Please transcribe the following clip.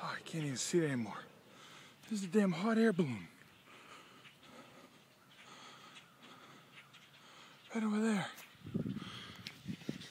Oh, I can't even see it anymore. This is a damn hot air balloon. Right over there.